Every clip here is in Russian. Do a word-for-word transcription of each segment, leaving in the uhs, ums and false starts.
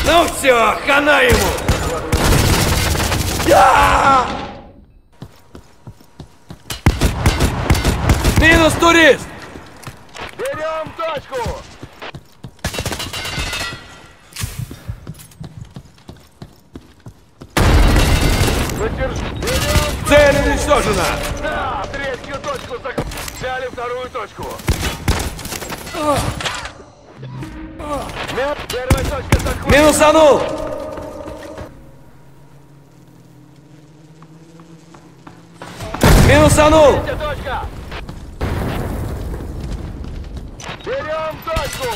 Ну все, хана ему! Я! Минус турист! Берем точку! Цель уничтожена! Да, третью точку захватили. Взяли вторую точку. Первая точка захвачена. Минусанул! Минусанул! Третья точка. Берем точку.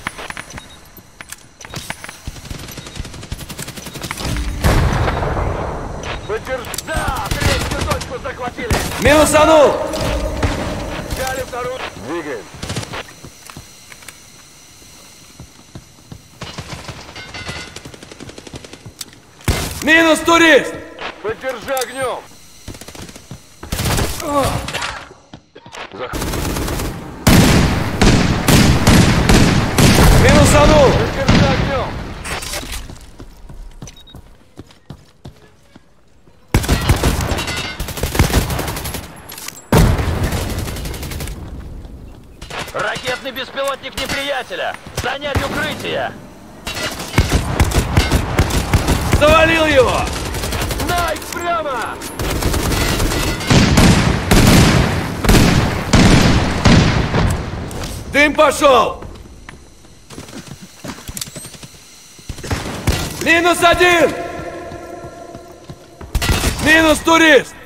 Поддержи. Да, третью точку захватили. Минусанул! Взяли вторую. Двигаем. Минус турист! Поддержи огнем. Зах... Минусанул! Поддержи огнем. Ракетный беспилотник неприятеля! Занять укрытие! Завалил его! Найк прямо! Дым пошел! Минус один! Минус турист!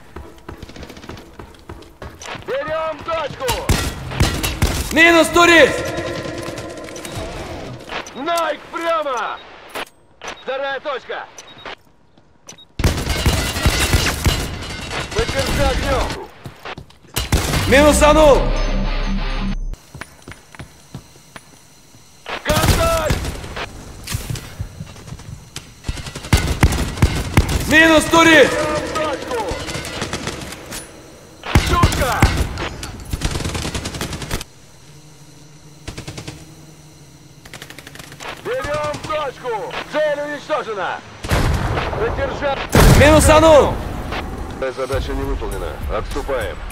Берем точку! Минус турист! Найк прямо! Вторая точка! Поддержи огнем! Минусанул! Контакт! Минус турист! Берем точку! Шутка! Берем точку! Цель уничтожена! Поддержать! Минусанул! Задача не выполнена. Отступаем.